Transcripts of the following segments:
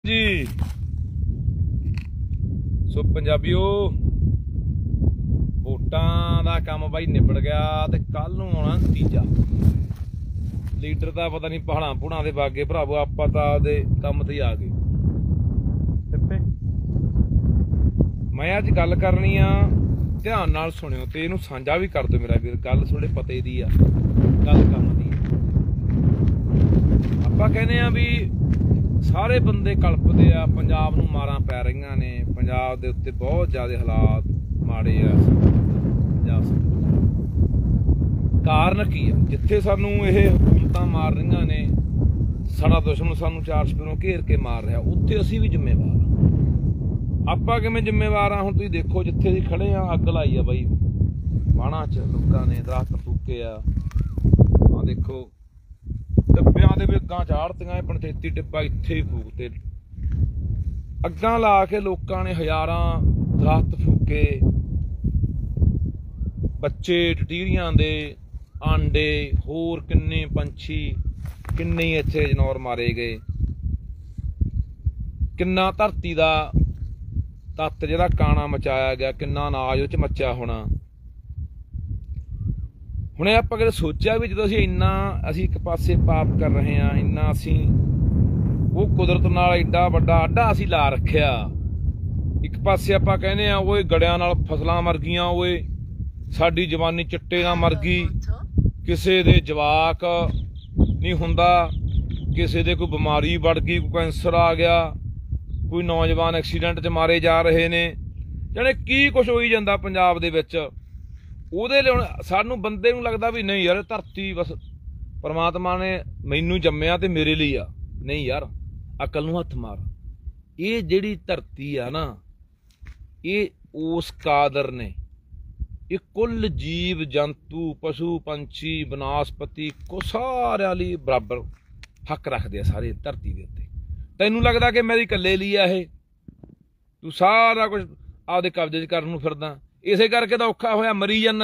जी सो पंजाबियो वोटां दा काम भाई निबड़ गया ते कल नूं आउणा नतीजा। लीडर दा पता नहीं पहाड़ां पुहाड़ां दे बागे भरावो, आपां तां आपदे काम ते ही आ गए। मैं अज गल करनी आ, ध्यान नाल सुणियो ते इहनूं सांझा भी कर दो मेरा वीर। गल थोड़े पते दी आ, गल काम दी आ। आपां कहने आ भी सारे बंदे कलपदे आ, पंजाब नूं मारां पै रहीआं ने, पंजाब दे उत्ते बहुत ज़्यादा हालात माड़े आ। कारण की आ? जिथे सानूं इह हुकूमतां मार रहीआं ने, साडा दुश्मन सानूं चार चफेरों घेर के मार रहा, उत्थे असीं भी जिम्मेवार आ। आपां किवें जिम्मेवार आ? हुण तुसीं देखो जिथे असीं खड़े आ, अग्ग लाई आ बई बाणां च, लोकां ने दरख्त फूके आ। देखो डिब्बियां दे अग्गां चाढ़तियां, पंचैती डिब्बा इत्थे ही फूकते, अग्गां ला के लोकां ने हज़ारां दरख्त फूके। बच्चे टटीरियां दे आंडे होर किन्ने पंछी, किन्ने ही इत्थे जनौर मारे गए। किन्ना धरती दा तत्त जिहड़ा काना मचाया गया, किन्ना अनाज उह च मच्चा होना। हुण आपां कदे सोचिया भी जदों असीं एक पासे पाप कर रहे हैं, इन्ना असीं वो कुदरत नाल एडा वड्डा आडा असीं ला रखिया। एक पासे आपां कहने आ ओए गड़ियां नाल फसलां मर गईयां, ओए साडी जवानी चिट्टे नाल मर गई, किसे दे जवाक नहीं हुंदा, किसे दे कोई बीमारी बढ़ गई, कोई कैंसर आ गया, कोई नौजवान एक्सीडेंट च मारे जा रहे ने, जाने की कुछ होई जांदा पंजाब दे विच। ਉਹਦੇ ਲਈ ਸਾਨੂੰ ਬੰਦੇ ਨੂੰ ਲੱਗਦਾ ਵੀ ਨਹੀਂ ਯਾਰ ਧਰਤੀ ਬਸ ਪਰਮਾਤਮਾ ਨੇ ਮੈਨੂੰ ਜੰਮਿਆ ਤੇ ਮੇਰੇ ਲਈ ਆ। ਨਹੀਂ ਯਾਰ, ਅਕਲ ਨੂੰ ਹੱਥ ਮਾਰ। ਇਹ ਜਿਹੜੀ ਧਰਤੀ ਆ ਨਾ, ਇਹ ਉਸ ਕਾਦਰ ਨੇ, ਇਹ ਕੁੱਲ ਜੀਵ ਜੰਤੂ ਪਸ਼ੂ ਪੰਛੀ ਬਨਸਪਤੀ ਕੋ ਸਾਰਿਆਂ ਲਈ ਬਰਾਬਰ ਹੱਕ ਰੱਖਦੇ ਆ ਸਾਰੇ ਧਰਤੀ ਦੇ ਉੱਤੇ। ਤੈਨੂੰ ਲੱਗਦਾ ਕਿ ਮੇਰੀ ਇਕੱਲੇ ਲਈ ਆ ਇਹ? ਤੂੰ ਸਾਰਾ ਕੁਝ ਆਪਦੇ ਕਬਜ਼ੇ 'ਚ ਕਰਨ ਨੂੰ ਫਿਰਦਾ। इसे करके तो औखा होया मरी जाना।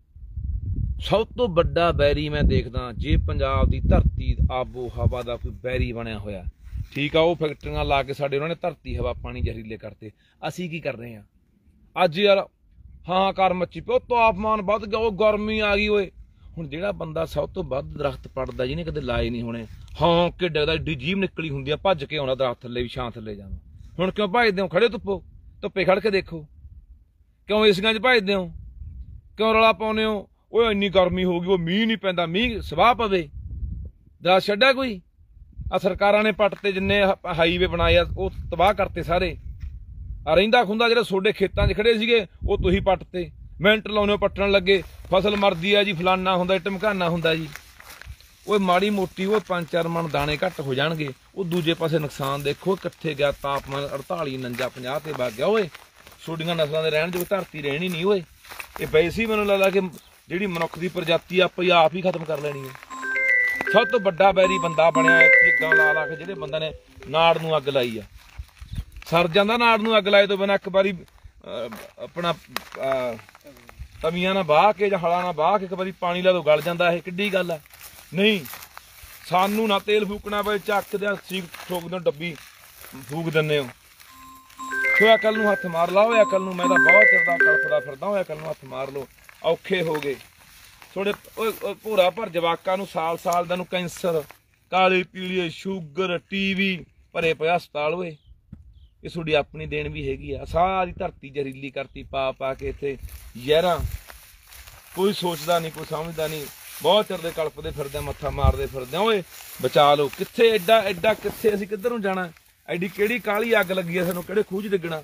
सब तो बड़ा बैरी मैं देखदा जे पंजाब की धरती आबो हवा का कोई बैरी बनया होया। ठीक है, वो फैक्ट्रियां ला के साडे उन्होंने धरती हवा पानी जहरीले करते, असी की कर रहे हैं अज यार? हाहाकार मची पियो, तापमान वध गया, गर्मी आ गई। ओए हुण जिहड़ा बंदा सब तो वध दरख्त पड़दा, जिहने कदे लाए नहीं होने, हाँ कि डगदा एडी जीभ निकली हुंदी आ, भज के आउणा दरख्त थल्ले भी छां थल्ले जावां। हुण क्यों भजदे हो? खड़े धुप्पे खड़ के देखो। क्यों एसियां च भजदे हो? क्यों रौला पाउने हो? ओए इन्नी गर्मी हो गई, वो मीह नहीं पैंदा, मीह सवाह पवे, दरख्त छड्डा कोई? आ सरकारां ने पट्टते, जिन्ने हाईवे बनाए आ वो तबाह करते सारे। आ रहिंदा खुंदा जिहड़े सोडे खेतां 'च खड़े सीगे वो तुसीं पट्टते, मिंट लाउने पट्टण लगे, फसल मरदी है जी, फलाना हुंदा, ढमकाना हुंदा जी। ओए माड़ी मोटी वो 5-4 मन दाने घट हो जाणगे, वो दूजे पासे नुकसान देखो कित्थे गया। तापमान 48 49 50 ते वग गया। ओए छोडियां नस्लों के रहन जो धरती रहनी नहीं। होए ये वैसे ही मैनूं लगदा कि जिहड़ी मनुख की प्रजाति आप ही खत्म कर लेनी है। सब तो बड़ा बैरी बंदा बनया अग्गां ला ला के, जिहड़े बंदे ने नाड़ नूं अग लाई आ। सर जांदा नाड़ नूं अग लाए तो बिना एक बारी अपना तवियां ना बाह के जां हला ना बाह के एक बारी पानी ला दो गल जांदा। है किड्डी गल है? नहीं, सानू ना तेल फूकना पए, चक दे सीक ठोक दो, डब्बी फूक दिंदे हो। सो अकल नूं हथ मार ला। होए अकल नूं, मैं तां बहुत चिर दा कलपदा फिरदा। होए अकल नूं हथ मार लो। औखे हो गए थोड़े भोरा भर जवाकां नूं साल साल दा नूं कैंसर, काले पीलीए, शूगर, टीवी भरे पे हस्पताल। होए ये थोड़ी अपनी देन भी हैगी आ। सारी धरती जहरीली करती पा पा के इत्थे जहरां। कोई सोचदा नहीं, कोई समझदा नहीं, बहुत चिर दे कलपदे फिरदे, मत्था मारदे फिरदे। ओए बचा लो। कित्थे एडा एडा कित्थे असीं किੱਧਰ ਨੂੰ जाना? ਐਡੀ ਕਿਹੜੀ ਕਾਲੀ ਅੱਗ ਲੱਗੀ ਆ ਸਾਨੂੰ, ਕਿਹੜੇ ਖੂਹ 'ਚ ਡਿੱਗਣਾ?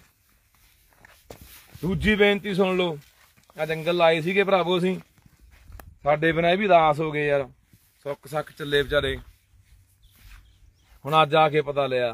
ਦੂਜੀ ਬੇਨਤੀ ਸੁਣ ਲਓ, ਆ ਜੰਗਲ ਲਾਏ ਸੀਗੇ ਭਰਾਵੋ ਅਸੀਂ, ਸਾਡੇ ਬਿਨਾਂ ਇਹ ਵੀ ਉਦਾਸ ਹੋ ਗਏ ਯਾਰ, ਸੁੱਕ ਸੱਕ ਚੱਲੇ ਵਿਚਾਰੇ। ਹੁਣ ਅੱਜ ਆ ਕੇ ਪਤਾ ਲਿਆ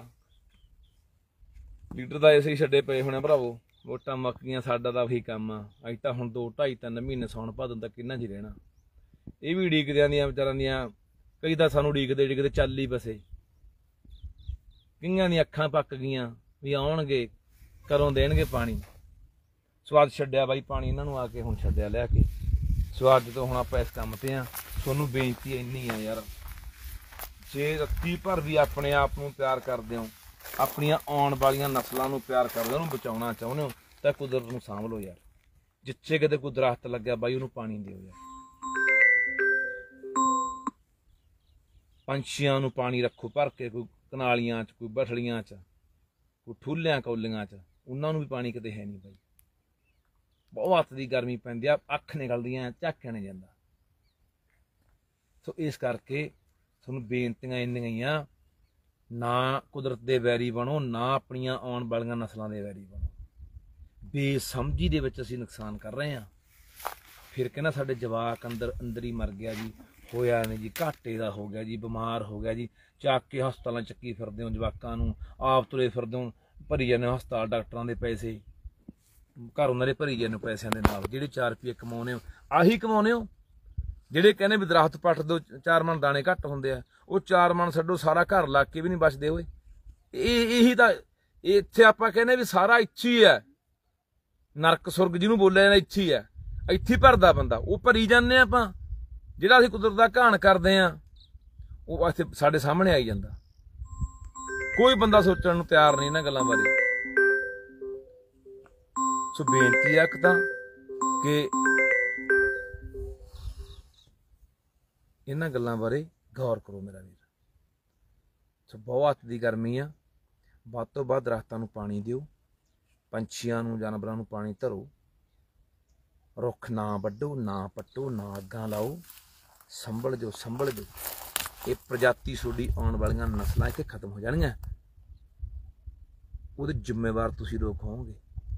ਲੀਡਰ ਤਾਂ ਐਸੇ ਹੀ ਛੱਡੇ ਪਏ ਹੋਣੇ ਭਰਾਵੋ। ਵੋਟਾਂ ਮੱਕੀਆਂ, ਸਾਡਾ ਤਾਂ ਉਹੀ ਕੰਮ ਆ। ਅੱਜ ਤਾਂ ਹੁਣ 2 2.5 3 ਮਹੀਨੇ ਸੌਣ ਭਾਦੋਂ ਤੱਕ ਕਿੰਨਾ ਜੀ ਰਹਿਣਾ। ਇਹ ਵੀ ਉਡੀਕਦਿਆਂ ਦੀਆਂ ਵਿਚਾਰਾਂ ਦੀਆਂ, ਕਈ ਤਾਂ ਸਾਨੂੰ ਉਡੀਕਦੇ ਉਡੀਕਦੇ ਚੱਲ ਹੀ ਬਸੇ। ਕਈਆਂ ਦੀਆਂ ਅੱਖਾਂ ਪੱਕ ਗਈਆਂ ਵੀ ਆਉਣਗੇ ਕਦੋਂ ਦੇਣਗੇ ਪਾਣੀ। ਸਵਾਦ ਛੱਡਿਆ ਬਾਈ ਪਾਣੀ ਇਹਨਾਂ ਨੂੰ ਆ ਕੇ, ਹੁਣ ਛੱਡਿਆ ਲਿਆ ਕੇ ਸਵਾਦ ਤੋਂ। ਹੁਣ ਆਪਾਂ ਇਸ ਕੰਮ ਤੇ ਆ। ਤੁਹਾਨੂੰ ਬੇਨਤੀ ਇੰਨੀ ਆ ਯਾਰ, ਜੇ ਰੱਤੀ ਭਰ ਵੀ ਆਪਣੇ ਆਪ ਨੂੰ ਪਿਆਰ ਕਰਦੇ ਹੋ ਆਪਣੀਆਂ ਆਉਣ ਵਾਲੀਆਂ ਨਸਲਾਂ ਨੂੰ ਪਿਆਰ ਕਰਦੇ ਹੋ, ਉਹਨੂੰ ਬਚਾਉਣਾ ਚਾਹੁੰਦੇ ਹੋ ਤਾਂ ਕੁਦਰਤ ਨੂੰ ਸਾਂਭ ਲਓ ਯਾਰ। ਜਿੱਥੇ ਕਿਤੇ ਕੋਈ ਦਰਖਤ ਲੱਗਿਆ ਬਾਈ ਉਹਨੂੰ ਪਾਣੀ ਦਿਓ ਯਾਰ। ਪੰਛੀਆਂ ਨੂੰ ਪਾਣੀ ਰੱਖੋ ਭਰ ਕੇ, ਕੋਈ ਕਨਾਲੀਆਂ 'ਚ, ਕੋਈ ਬਠਲੀਆਂ 'ਚ, ਕੋਈ ਠੂਲਿਆਂ ਕੌਲੀਆਂ 'ਚ, ਉਹਨਾਂ ਨੂੰ ਵੀ ਪਾਣੀ ਕਿਤੇ ਹੈ ਨਹੀਂ ਬਾਈ। ਬਹੁਤ ਹੱਥ ਦੀ ਗਰਮੀ ਪੈਂਦੀ ਆ, ਅੱਖ ਨਿਕਲਦੀਆਂ, ਝਾਕਿਆ ਨਹੀਂ ਜਾਂਦਾ। ਸੋ ਇਸ ਕਰਕੇ ਤੁਹਾਨੂੰ ਬੇਨਤੀਆਂ ਇੰਨੀਆਂ ਹੀ ਆ, ਨਾ ਕੁਦਰਤ ਦੇ ਵੈਰੀ ਬਣੋ, ਨਾ ਆਪਣੀਆਂ ਆਉਣ ਵਾਲੀਆਂ ਨਸਲਾਂ ਦੇ ਵੈਰੀ ਬਣੋ। ਬੇਸਮਝੀ ਦੇ ਵਿੱਚ ਅਸੀਂ ਨੁਕਸਾਨ ਕਰ ਰਹੇ ਹਾਂ। ਫਿਰ ਕਹਿੰਦਾ ਸਾਡੇ ਜਵਾਕ ਅੰਦਰ ਹੀ ਮਰ ਗਿਆ ਜੀ, ਹੋਇਆ ਨਹੀਂ ਜੀ, ਘਾਟੇ ਦਾ ਹੋ ਗਿਆ ਜੀ, ਬਿਮਾਰ ਹੋ ਗਿਆ ਜੀ, ਚੱਕ ਕੇ ਹਸਪਤਾਲਾਂ ਚੱਕੀ ਫਿਰਦੇ ਹੋ ਜਵਾਕਾਂ ਨੂੰ, ਆਪ ਤੁਰੇ ਫਿਰਦੇ ਹੋ, ਭਰੀ ਜਾਂਦੇ ਹੋ ਹਸਪਤਾਲ ਡਾਕਟਰਾਂ ਦੇ ਪੈਸੇ, ਘਰ ਉਹਨਾਂ ਦੇ ਭਰੀ ਜਾਂਦੇ ਹੋ ਪੈਸਿਆਂ ਦੇ ਨਾਲ। ਜਿਹੜੇ 4 ਰੁਪਏ ਕਮਾਉਣੇ ਹੋ ਆਹੀ ਕਮਾਉਣੇ ਹੋ। ਜਿਹੜੇ ਕਹਿੰਦੇ ਵੀ ਦਰਖਤ ਪੱਟ ਦੋ 4 ਮਣ ਦਾਣੇ ਘੱਟ ਹੁੰਦੇ ਆ, ਉਹ 4 ਮਣ ਛੱਡੋ ਸਾਰਾ ਘਰ ਲਾ ਕੇ ਵੀ ਨਹੀਂ ਬਚਦੇ ਹੋਏ। ਇਹੀ ਤਾਂ ਇੱਥੇ ਆਪਾਂ ਕਹਿੰਦੇ ਵੀ ਸਾਰਾ ਇੱਥੇ ਹੀ ਹੈ, ਨਰਕ ਸੁਰਗ ਜਿਹਨੂੰ ਬੋਲਿਆ ਜਾਂਦਾ ਇੱਥੇ ਹੀ ਹੈ, ਇੱਥੇ ਭਰਦਾ ਬੰਦਾ, ਉਹ ਭਰੀ ਜਾਂਦੇ ਆਪਾਂ। ਜਿਹੜਾ ਅਸੀਂ ਕੁਦਰਤ ਦਾ ਘਾਣ ਕਰਦੇ ਆ ਉਹ ਇੱਥੇ ਸਾਡੇ ਸਾਹਮਣੇ ਆਈ ਜਾਂਦਾ। ਕੋਈ ਬੰਦਾ ਸੋਚਣ ਨੂੰ ਤਿਆਰ ਨਹੀਂ ਇਹਨਾਂ ਗੱਲਾਂ ਬਾਰੇ। ਸੋ ਬੇਨਤੀ ਹੈ ਇੱਕ ਤਾਂ ਕਿ ਇਹਨਾਂ ਗੱਲਾਂ ਬਾਰੇ ਗੌਰ ਕਰੋ ਮੇਰਾ ਵੀਰ। ਸੋ ਬਹੁਤ ਦੀ ਗਰਮੀ ਆ, ਵੱਧ ਤੋਂ ਵੱਧ ਦਰਖਤਾਂ ਨੂੰ ਪਾਣੀ ਦਿਓ, ਪੰਛੀਆਂ ਨੂੰ, ਜਾਨਵਰਾਂ ਨੂੰ ਪਾਣੀ ਧਰੋ, ਰੁੱਖ ਨਾ ਵੱਢੋ, ਨਾ ਪੱਟੋ, ਨਾ ਅੱਗਾਂ ਲਾਓ, ਸੰਭਲ ਜੋ। ਇਹ ਪ੍ਰਜਾਤੀ ਤੁਹਾਡੀ ਆਉਣ ਵਾਲੀਆਂ ਨਸਲਾਂ ਇੱਥੇ ਖਤਮ ਹੋ ਜਾਣਗੀਆਂ, ਉਹਦੇ ਜ਼ਿੰਮੇਵਾਰ ਤੁਸੀਂ ਲੋਕ ਹੋਵੋਗੇ।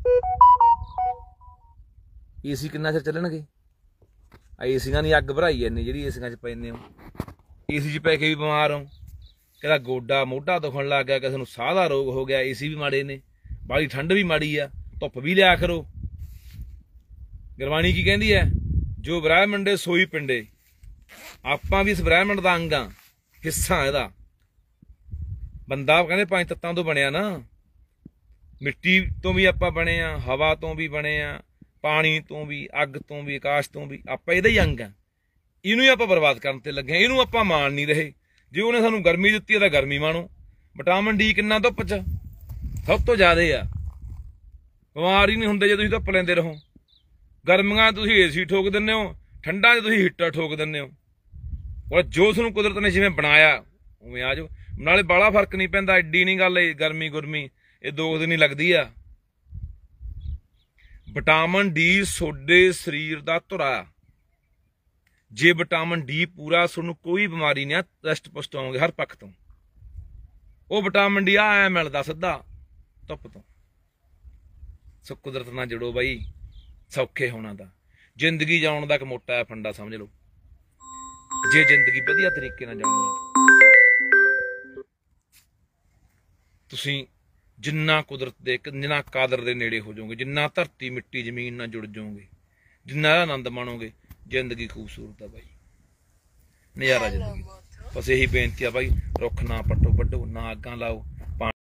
ਏਸੀ ਕਿੰਨਾ ਚਿਰ ਚੱਲਣਗੇ? ਏਸੀਆਂ ਦੀ ਅੱਗ ਭਰਾਈ ਜਾਂਦੀ ਜਿਹੜੀ ਏਸੀਆਂ 'ਚ ਪੈਂਦੇ ਹੋ। ਏਸੀ 'ਚ ਪੈ ਕੇ ਵੀ ਬਿਮਾਰ ਹੋ, ਕਿਹਦਾ ਗੋਡਾ ਮੋਢਾ ਦੁਖਣ ਲੱਗ ਗਿਆ, ਕਿਸੇ ਨੂੰ ਸਾਹ ਦਾ ਰੋਗ ਹੋ ਗਿਆ। ਏਸੀ ਵੀ ਮਾੜੇ ਨੇ, ਬਾਹਲੀ ਠੰਡ ਵੀ ਮਾੜੀ ਆ, ਧੁੱਪ ਵੀ ਲਿਆ ਕਰੋ। ਗੁਰਬਾਣੀ ਕੀ ਕਹਿੰਦੀ ਹੈ? ਜੋ ਬ੍ਰਹਿਮੰਡੇ ਸੋਈ ਪਿੰਡੇ। ਆਪਾਂ ਵੀ ਇਸ ਬ੍ਰਹਿਮੰਡ ਦਾ ਅੰਗ ਆ, ਹਿੱਸਾ ਇਹਦਾ। ਬੰਦਾ ਕਹਿੰਦੇ 5 ਤੱਤਾਂ ਤੋਂ ਬਣਿਆ ਨਾ, ਮਿੱਟੀ ਤੋਂ ਵੀ ਆਪਾਂ ਬਣੇ ਆ, ਹਵਾ ਤੋਂ ਵੀ ਬਣੇ ਆ, ਪਾਣੀ ਤੋਂ ਵੀ, ਅੱਗ ਤੋਂ ਵੀ, ਆਕਾਸ਼ ਤੋਂ ਵੀ। ਆਪਾਂ ਇਹਦਾ ਹੀ ਅੰਗ ਆ। ਇਹਨੂੰ ਹੀ ਆਪਾਂ ਬਰਬਾਦ ਕਰਨ ਤੇ ਲੱਗੇ। ਇਹਨੂੰ ਆਪਾਂ ਮਾਣ ਨਹੀਂ ਰਹੇ। ਜੇ ਉਹਨੇ ਸਾਨੂੰ ਗਰਮੀ ਦਿੱਤੀ ਹੈ ਤਾਂ ਗਰਮੀ ਮਾਣੋ। ਵਿਟਾਮਿਨ ਡੀ ਕਿੰਨਾ ਧੁੱਪ 'ਚ? ਸਭ ਤੋਂ ਜ਼ਿਆਦਾ ਆ। ਬਿਮਾਰ ਹੀ ਨਹੀਂ ਹੁੰਦੇ ਜੇ ਤੁਸੀਂ ਧੁੱਪ ਲੈਂਦੇ ਰਹੋ। ਗਰਮੀਆਂ ਤੁਸੀਂ ਏਸੀ ਠੋਕ ਦਿੰਦੇ ਹੋ, ਠੰਡਾਂ 'ਚ ਤੁਸੀਂ ਹੀਟਰ ਠੋਕ ਦਿੰਦੇ ਹੋ। ਔਰ ਜੋ ਤੁਹਾਨੂੰ ਕੁਦਰਤ ਨੇ ਜਿਵੇਂ ਬਣਾਇਆ ਉਵੇਂ ਆ ਜਾਓ। ਨਾਲੇ ਬਾਹਲਾ ਫਰਕ ਨਹੀਂ ਪੈਂਦਾ, ਐਡੀ ਨਹੀਂ ਗੱਲ। ਗਰਮੀ ਗੁਰਮੀ ਇਹ 2 ਦਿਨ ਹੀ ਲੱਗਦੀ ਆ। ਵਿਟਾਮਿਨ ਡੀ ਤੁਹਾਡੇ ਸਰੀਰ ਦਾ ਧੁਰਾ। ਜੇ ਵਿਟਾਮਿਨ ਡੀ ਪੂਰਾ, ਤੁਹਾਨੂੰ ਕੋਈ ਬਿਮਾਰੀ ਨਹੀਂ ਆ, ਰੈਸਟ ਪੁਸ਼ਟ ਹੋਵੋਗੇ ਹਰ ਪੱਖ ਤੋਂ। ਉਹ ਵਿਟਾਮਿਨ ਡੀ ਐ ਮਿਲਦਾ ਸਿੱਧਾ ਧੁੱਪ ਤੋਂ। ਸੋ ਕੁਦਰਤ ਨਾਲ ਜੁੜੋ ਬਾਈ, ਸੌਖੇ ਹੋਣਾ ਦਾ। ਜ਼ਿੰਦਗੀ ਜਿਉਣ ਦਾ ਇੱਕ ਮੋਟਾ ਫੰਡਾ ਸਮਝ ਲਓ। ਜੇ ਜ਼ਿੰਦਗੀ ਵਧੀਆ ਤਰੀਕੇ ਨਾਲ ਜਾਣੀ ਹੈ, ਤੁਸੀਂ ਜਿੰਨਾ ਕੁਦਰਤ ਦੇ, ਜਿੰਨਾ ਕਾਦਰ ਦੇ ਨੇੜੇ ਹੋ ਜਾਓਗੇ, ਜਿੰਨਾ ਧਰਤੀ ਮਿੱਟੀ ਜ਼ਮੀਨ ਨਾਲ ਜੁੜ ਜਾਓਗੇ, ਜਿੰਨਾ ਇਹਦਾ ਆਨੰਦ ਮਾਣੋਗੇ, ਜ਼ਿੰਦਗੀ ਖੂਬਸੂਰਤ ਆ ਬਾਈ, ਨਜ਼ਾਰਾ ਜ਼ਿੰਦਗੀ। ਬਸ ਇਹੀ ਬੇਨਤੀ ਆ ਬਾਈ, ਰੁੱਖ ਨਾ ਪੱਟੋ ਵੱਢੋ, ਨਾ ਅੱਗਾਂ ਲਾਓ,